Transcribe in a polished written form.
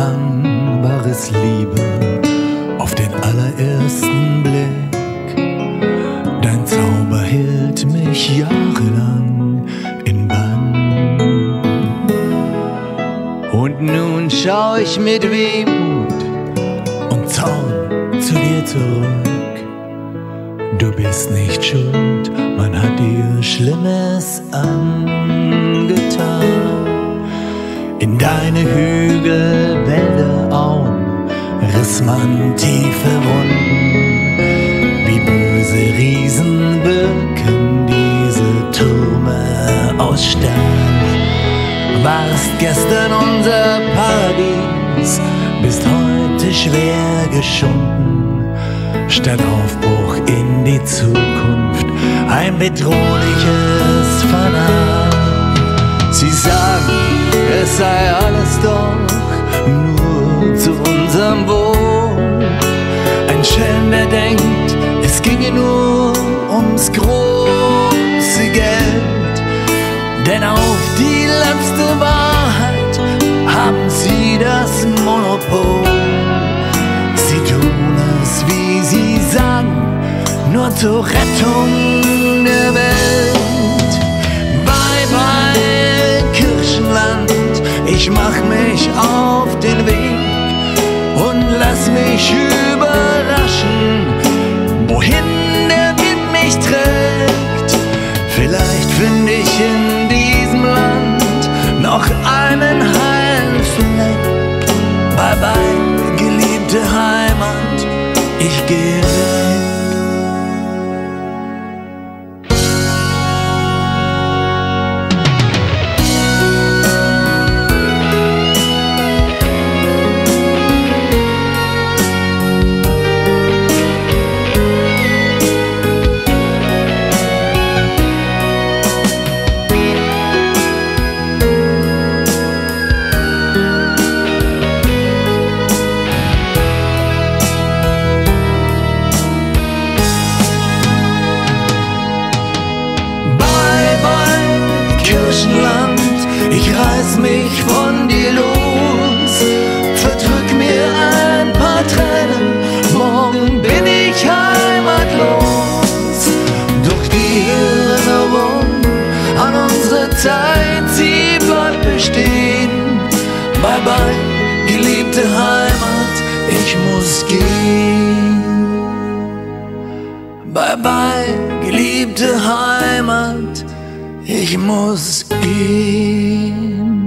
unbefangenbares Liebe auf den allerersten Blick. Dein Zauber hielt mich jahrelang in Bann. Und nun schau ich mit Wehmut und Zorn zu dir zurück. Du bist nicht schuld, man hat dir Schlimmes angetan. In deine Hügel, Wälder, Auen riss man tiefe Wunden. Wie böse Riesen wirken diese Türme aus Stein. Warst gestern unser Paradies, bist heute schwer geschunden. Statt Aufbruch in die Zukunft ein bedrohliches Fanal. Sie sagen, es sei alles doch nur zu unserem Wohl. Ein Schelm, der denkt, es ginge nur ums große Geld. Denn auf die letzte Wahrheit haben sie das Monopol. Sie tun es, wie sie sagen, nur zur Rettung der Welt. Bye bye Kirschenland, ich mach mich auf den Weg und lass mich überraschen, wohin der Wind mich trägt. Vielleicht finde ich in diesem Land noch einen heilen Fleck. Bye bye geliebte Heimat, ich gehe weg. Ich reiß mich von dir los, verdrück mir ein paar Tränen, morgen bin ich heimatlos. Doch die Erinnerung an unsere Zeit, sie bleibt bestehen. Bye bye, geliebte Heimat, ich muss gehen. Bye bye, geliebte Heimat, ich muss gehen.